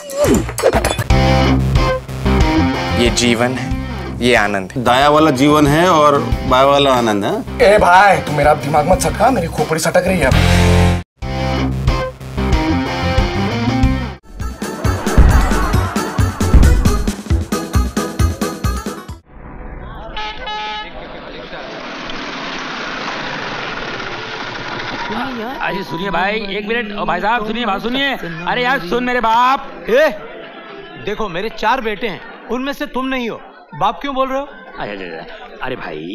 ये जीवन है, ये आनंद है। दाया वाला जीवन है और बाया वाला आनंद है। ए भाई तू मेरा दिमाग मत सटका, मेरी खोपड़ी सटक रही है। अरे सुनिए भाई, एक मिनट। भाई साहब सुनिए, बात सुनिए। अरे यार सुन मेरे बाप। देखो मेरे 4 बेटे हैं, उनमें से तुम नहीं हो। बाप क्यों बोल रहे हो? अरे भाई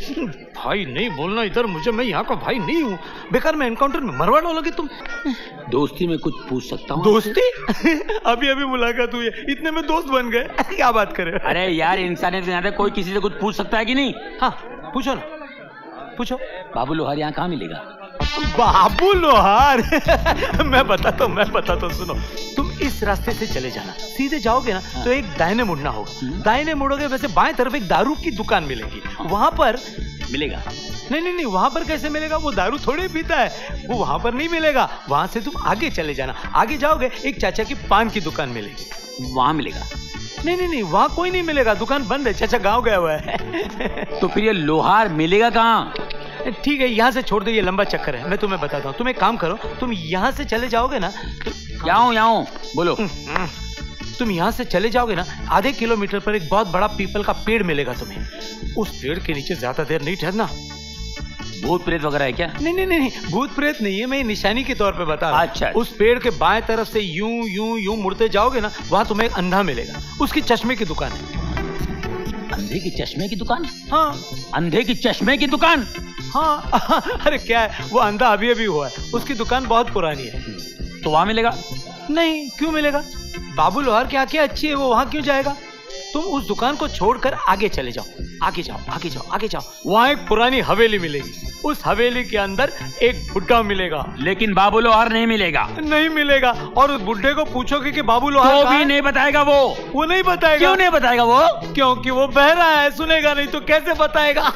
भाई नहीं बोलना इधर मुझे, मैं यहाँ का भाई नहीं हूँ। बेकार में एनकाउंटर में मरवा डालोगे तुम। दोस्ती में कुछ पूछ सकता हूँ? दोस्ती? अभी अभी मुलाकात हुई है, इतने में दोस्त बन गए। क्या बात कर रहे हो? अरे यार इंसानियत के नाते कोई किसी से कुछ पूछ सकता है कि नहीं? हाँ पूछो ना, पूछो। बाबू लोहार यहाँ कहाँ मिलेगा? बाबू लोहार? मैं बताता हूँ, सुनो। तुम इस रास्ते से चले जाना, सीधे जाओगे ना तो एक दाहिने मुड़ना होगा। दाहिने मुड़ोगे वैसे बाएं तरफ एक दारू की दुकान मिलेगी, वहां पर मिलेगा। नहीं, वहां पर कैसे मिलेगा? वो दारू थोड़ी पीता है, वो वहां पर नहीं मिलेगा। वहां से तुम आगे चले जाना, आगे जाओगे एक चाचा की पान की दुकान मिलेगी, वहां मिलेगा। नहीं, वहां कोई नहीं मिलेगा, दुकान बंद है, चाचा गाँव गया हुआ है। तो फिर ये लोहार मिलेगा कहाँ? ठीक है, यहाँ से छोड़ दो, ये लंबा चक्कर है, मैं तुम्हें बताता हूँ। तुम एक काम करो, तुम यहाँ से चले जाओगे ना तो यहाँ बोलो। तुम यहाँ से चले जाओगे ना, आधे किलोमीटर पर एक बहुत बड़ा पीपल का पेड़ मिलेगा तुम्हें। उस पेड़ के नीचे ज्यादा देर नहीं ठहरना। भूत प्रेत वगैरह है क्या? नहीं, भूत प्रेत नहीं है, मैं निशानी के तौर पे बता रहा हूं। अच्छा। उस पेड़ के बाएं तरफ से यूं मुड़ते जाओगे ना, वहां तुम्हें एक अंधा मिलेगा, उसकी चश्मे की दुकान है। अंधे की चश्मे की दुकान? हाँ। अंधे की चश्मे की दुकान? हाँ। अरे क्या है, वो अंधा अभी हुआ है, उसकी दुकान बहुत पुरानी है। तो वहां मिलेगा? नहीं, क्यों मिलेगा? बाबू लोहार की आंखें अच्छी है, वो वहां क्यों जाएगा? तुम उस दुकान को छोड़कर आगे चले जाओ, आगे जाओ। वहां एक पुरानी हवेली मिलेगी, उस हवेली के अंदर एक बुड्ढा मिलेगा। लेकिन बाबू लोहार नहीं मिलेगा? नहीं मिलेगा। और उस बुड्ढे को पूछोगे कि बाबू लोहार तो भी नहीं बताएगा वो नहीं बताएगा। क्यों नहीं बताएगा वो? क्योंकि वो बहरा है, सुनेगा नहीं तो कैसे बताएगा?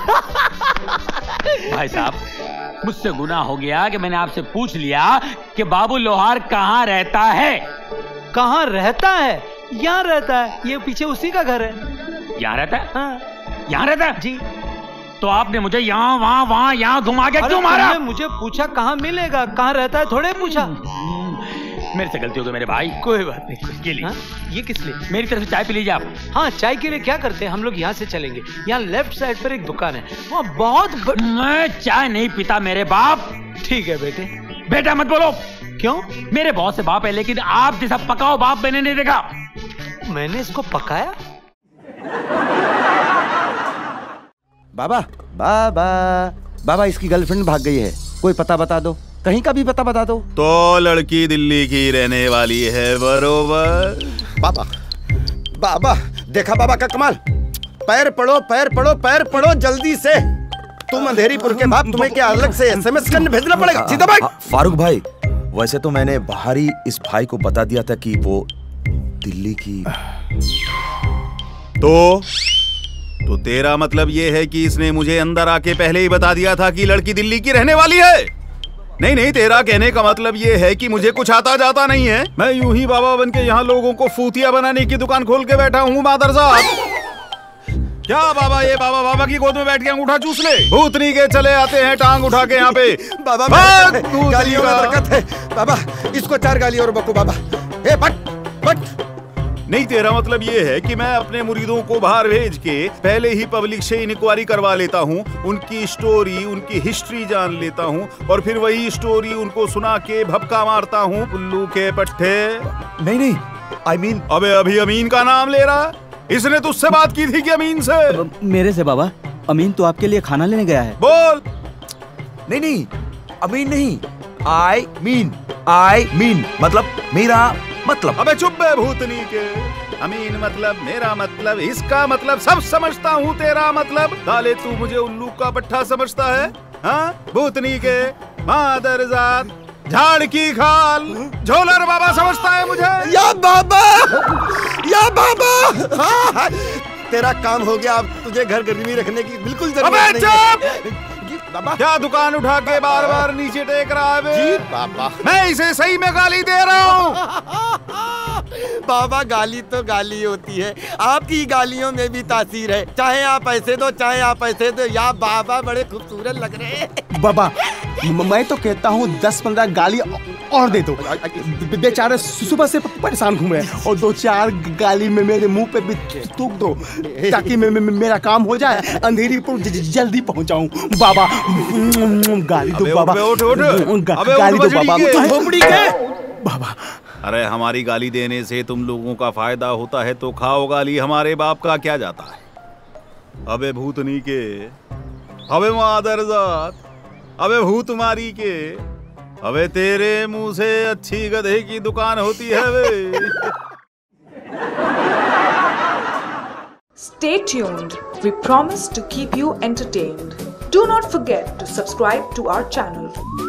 भाई साहब मुझसे गुनाह हो गया कि मैंने आपसे पूछ लिया कि बाबू लोहार कहाँ रहता है। कहाँ रहता है? यहाँ रहता है, ये पीछे उसी का घर है। यहाँ रहता है? हाँ। यहाँ रहता है जी। तो आपने मुझे यहाँ वहाँ यहाँ घुमा के क्यों मारा? मुझे पूछा कहाँ मिलेगा, कहाँ रहता है थोड़े पूछा। मेरे से गलती हो गई मेरे भाई। कोई बात नहीं। ये ली। ये किस लिए? मेरी तरफ से चाय पी लीजिए आप। हाँ, चाय के लिए क्या करते हैं हम लोग, यहाँ से चलेंगे, यहाँ लेफ्ट साइड पर एक दुकान है, वहाँ बहुत मैं चाय नहीं पीता मेरे बाप। ठीक है बेटे। बेटा मत बोलो। क्यों? मेरे बहुत से बाप है, लेकिन आप जैसा पकाओ बाप मैंने नहीं देखा। मैंने इसको पकाया? बाबा इसकी गर्लफ्रेंड भाग गई है, कोई पता बता दो, कहीं का भी पता बता दो। तो लड़की दिल्ली की रहने वाली है बरोबर। बाबा देखा बाबा का कमाल। पैर पड़ो जल्दी से। तुम अंधेरीपुर के बाप, तुम्हें क्या अलग से SMS करने भेजना पड़ेगा? सीधा भाई। फारूक भाई, वैसे तो मैंने बाहर ही इस भाई को बता दिया था कि वो दिल्ली की। तो तेरा मतलब ये है कि इसने मुझे अंदर आके पहले ही बता दिया था कि लड़की दिल्ली की रहने वाली है? नहीं, तेरा कहने का मतलब ये है कि मुझे कुछ आता जाता नहीं है। मैं यूं ही बाबा बन के यहाँ लोगों को फूतिया बनाने की दुकान खोल के बैठा हूँ मादरसाद। क्या बाबा, ये बाबा की गोद में बैठ के अंगूठा चूस ले। भूतनी के चले आते हैं टांग उठा के यहाँ पे। बाबा गालियों में बरकत है। बाबा इसको 4 गाली और बको बाबा। बट नहीं, तेरा मतलब ये है कि मैं अपने मुरीदों को बाहर भेज के पहले ही पब्लिक से इंक्वायरी करवा लेता हूँ, उनकी स्टोरी, उनकी हिस्ट्री जान लेता हूँ और फिर वही स्टोरी उनको सुना के भपका मारता हूँ। उल्लू के पट्टे। नहीं, I mean, अबे अभी अमीन का नाम ले रहा? इसने तुझसे बात की थी कि अमीन से? मेरे से बाबा। अमीन तो आपके लिए खाना लेने गया है। बोल। नहीं, अमीन नहीं, I mean मतलब मेरा मतलब। अबे चुप बे भूतनी के। अमीन मतलब, मेरा मतलब, इसका मतलब सब समझता हूँ। तेरा मतलब साले तू मुझे उल्लू का पट्टा समझता है? हाँ, भूतनी के मादरजात, झाड़ की खाल, झोलर बाबा समझता है मुझे? या बाबा हाँ, तेरा काम हो गया, अब तुझे घर गरीबी रखने की बिल्कुल जरूरत नहीं है। बाबा क्या दुकान उठा के बार बार नीचे टेक रहा है बे? जी बाबा। मैं इसे सही में गाली दे रहा हूँ। बाबा गाली तो गाली होती है, आपकी गालियों में भी तासीर है। चाहे आप ऐसे दो, चाहे आप ऐसे दो, या बाबा बड़े खूबसूरत लग रहे हैं। बाबा मैं तो कहता हूँ 10-15 गाली और दे दो। बेचारे सुबह से परेशान घूम रहे हैं, और 2-4 गाली में मेरे मुंह पे भी थूक दो, ताकि मेरा काम हो जाए, अंधेरी पर जल्दी पहुंच जाऊं। बाबा गाली दो बाबा, गाली दो बाबा, खोपड़ी के बाबा। अरे हमारी गाली देने से तुम लोगों का फायदा होता है तो खाओ गाली, हमारे बाप का क्या जाता है। अबे भूतनी के, अबे मादरजात, अबे भूत मारी के, अबे तेरे मुंह से अच्छी गधे की दुकान होती है वे। Stay tuned. We promise to keep you entertained. Do not forget to subscribe to our channel.